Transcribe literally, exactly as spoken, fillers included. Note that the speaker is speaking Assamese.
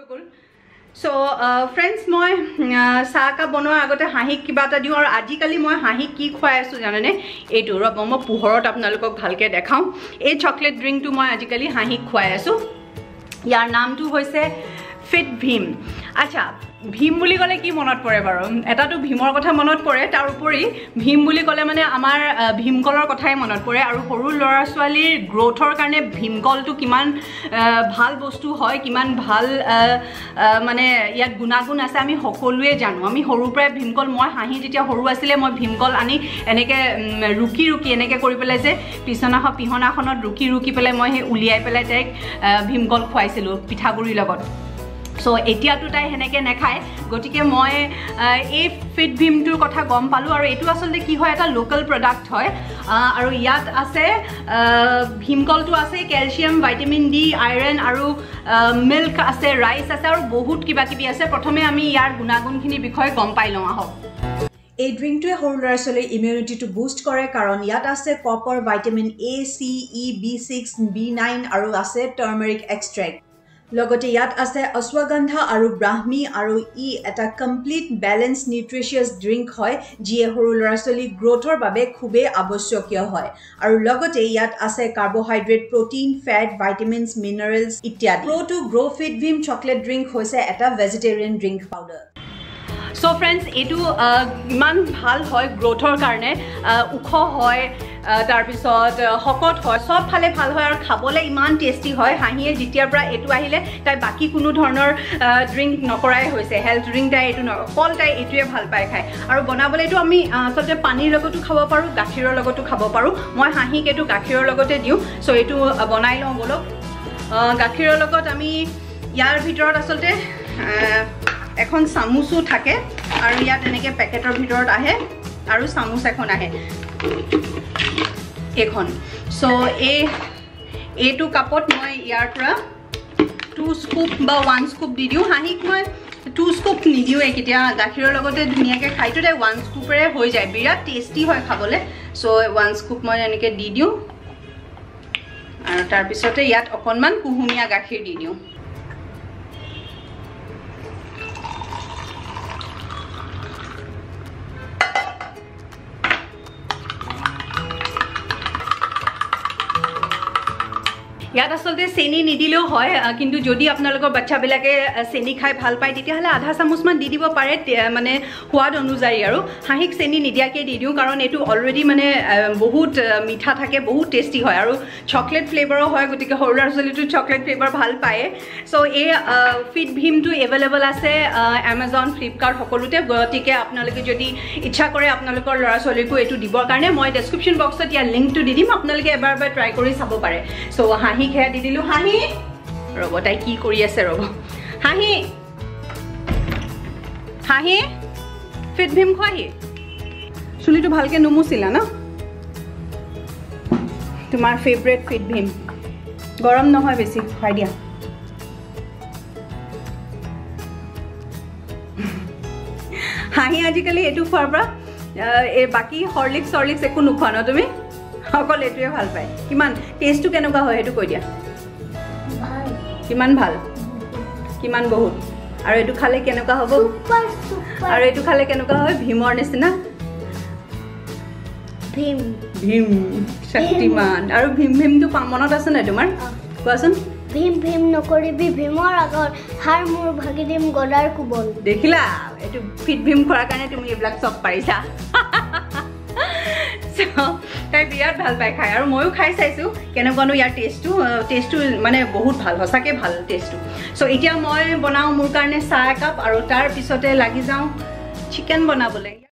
গ'ল So uh, friends মই চাহ কাপ বনোৱাৰ আগতে হাঁহিক কিবা এটা দিওঁ আৰু আজিকালি মই হাঁহিক কি খুৱাই আছো জানেনে এইটো ৰব মই পোহৰত আপোনালোকক ভালকে দেখাও এই চকলেট ড্ৰিংকটো মই আজিকালি হাঁহিক খুৱাই আছো ইয়াৰ নামটো হৈছে Fitbhim আচ্ছা ভীম বুলি কলে কি মনত পৰে বাৰু এটাটো ভীমৰ কথা মনত পৰে তাৰ উপৰি ভীম বুলি কলে মানে আমাৰ ভীমকলৰ কথাই মনত পৰে আৰু সৰু লৰা ছোৱালীৰ গ্ৰোথৰ কাৰণে ভীমকলটো কিমান ভাল বস্তু হয় কিমান ভাল মানে ইয়াত গুণাগুণ আছে আমি সকলোৱে জানো আমি সৰুৰ পৰা ভীমকল মই হাঁহি যেতিয়া সৰু আছিলে মই ভীমকল আনি এনেকে ৰুকি ৰুকি এনেকে কৰি পেলাই যে পিছনাহ পিহনাখনত ৰুকি ৰুকি পেলাই মই হে উলিয়াই পেলাই তাইক ভীমকল খুৱাইছিলো পিঠাগুৰিৰ লগত So এতিয়াটো তাই হেনেকে নেখায় গটিকে মই এই Fitbhim টোৰ কথা গম পালো আৰু এটো আসলে কি হয় এটা লোকাল প্ৰডাক্ট হয় আৰু ইয়াত আছে ভীমকলটো আছে ক্যালসিয়াম ভিটামিন ডি আয়ৰন আৰু মিল্ক আছে ৰাইস আছে আৰু বহুত কিবা কিবি আছে প্ৰথমে আমি ইয়াৰ গুণাগুণখিনি বিষয়ে গম পাই লওঁ আহক এই ড্ৰিংকটোৱে সৰু ল'ৰা ছোৱালীৰ ইমিউনিটিটো বুষ্ট কৰে কাৰণ ইয়াত আছে copper vitamin A C E B six B nine আৰু আছে টাৰ্মাৰিক এক্সট্ৰেক্ট লগতে ইয়াত আছে অশ্বগন্ধা আৰু ব্ৰাহ্মী আৰু ই এটা কমপ্লিট বেলেন্স নিউট্ৰিচিয়াছ ড্ৰিংক হয় যিয়ে সৰু ল'ৰা ছোৱালী গ্ৰোথৰ বাবে খুবেই আৱশ্যকীয় হয় আৰু লগতে ইয়াত আছে carbohydrate protein fat vitamins minerals ইত্যাদি Pro to Grow Fitbhim Chocolate Drink হৈছে এটা vegetarian drink powder So friends এটো ইমান ভাল হয় গ্ৰোথৰ কাৰণে উখ হয় তাৰ পিছত হকট হয় সব ফালে ভাল হয় আৰু খাবলে ইমান টেস্টি হয় হাঁহিয়ে যেতিয়াৰ পৰা এটো আহিলে তাই বাকি কোনো ধৰণৰ ড্ৰিংক নকৰাই হৈছে হেলথ ড্ৰিংক তাই এটো নকল তাই এটোৱে ভাল পায় খায় আৰু বনাবলে এটো আমি আচলতে পানীৰ লগতো খাব পাৰো গাখীৰৰ লগতো খাব পাৰো মই হাঁহিক এটো গাখীৰৰ লগতে দিও সো এটো বনাই লওঁ বলক গাখীৰৰ লগত আমি ইয়াৰ ভিতৰত আচলতে এখন চামুচো থাকে আৰু ইয়াত এনেকে পেকেটৰ ভিতৰত আহে আৰু চামুচ এখন আহে এখন সো এ এটো কাপত মই ইয়াৰ পৰা টু স্কুপ বা ওৱান স্কুপ দি দিও হাঁহিক মই টু স্কুপ নিদিও একিতিয়া গাখীৰৰ লগতে ধুনিয়াকে খাইটো দে ওৱান স্কুপৰে হৈ যায় বিৰাট টেস্টি হয় খাবলে সো ওৱান স্কুপ মই এনেকে দি দিও আৰু তাৰ পিছতে ইয়াত অকনমান কুহুমিয়া গাখীৰ দি দিও ইয়াত আসলে চেনি নিদিলেও হয় কিন্তু যদি আপোনালোকৰ বাচ্চাবিলাকে চেনি খাই ভাল পায় তেতিয়াহলে আধা চামুচ মান দি দিব পাৰে মানে সোৱাদ অনুযায়ী আৰু হাঁহিক চেনি নিদিয়াকে দি দিও কাৰণ এটো অলৰেডি মানে বহুত মিঠা থাকে বহুত টেস্টি হয় আৰু চকলেট ফ্লেভাৰো হয় গতিকে সৰু ল'ৰা-ছোৱালীটো চকলেট ফ্লেভাৰ ভাল পায় সো এই Fitbhim টো এভেইলেবল আছে Amazon Flipkart সকলোতে গতিকে আপোনালোকে যদি ইচ্ছা কৰে আপোনালোকৰ ল'ৰা-ছোৱালীকো এটো দিবৰ কাৰণে মই ডেসক্ৰিপচন বক্সত ইয়াৰ লিংকটো দি দিম আপোনালোকে এবাৰ এবাৰ ট্ৰাই কৰি চাব পাৰে সো হাঁহি খেয়া দি দিলো হাঁহি ৰব তাই কি কৰি আছে ৰব হাঁহি হাঁহি Fitbhim খোৱাহি চুলিটো ভালকে নুমুছিলা না তোমাৰ ফেভাৰিট Fitbhim গৰম নহয় বেছি খাই দিয়া হাঁহি আজিকালি এটো খোৱাৰ পৰা এই বাকি হৰলিক্স হৰলিক্স একো নোখোৱা ন তুমি সকল এটোৱে ভাল পায় কিমান টেষ্টটো কেনেকুৱা হয় হেতু কৈ দিয়া ভাল কিমান ভাল কিমান বহুত আৰু এটো খালে কেনেকুৱা হ'ব সুপাৰ সুপাৰ আৰু এটো খালে কেনেকুৱা হয় ভীমৰ নিচিনা ভীম ভীম শক্তিমান আৰু ভীম ভীম তো মনত আছে না তোমাৰ কোৱাচোন ভীম ভীম নকৰিবি ভীমৰ আগত হার মোৰ ভাগি দিম গলাৰ কুবল দেখিলা এটো Fitbhim খোৱাৰ কাৰণে তুমি এইবিলাক সব পাৰিছা তাই বিৰাট ভাল পাই খায় আৰু ময়ো খাই চাইছো কেনেকুৱানো ইয়াৰ টেষ্টটো টেষ্টটো মানে বহুত ভাল হসাকে ভাল টেষ্টটো সো এতিয়া মই বনাও মোৰ কাৰণে চাহ একাপ আৰু তাৰ পিছতে লাগি যাওঁ চিকেন বনাবলৈ